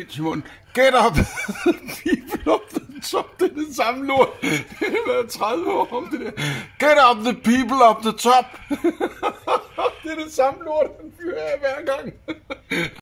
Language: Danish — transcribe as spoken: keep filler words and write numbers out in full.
Simon, get up people up the top. Det er det samme lort. Det har været tredive år om det der. Get up the people up the top. Det er det samme lort, den fyrer jeg hver gang.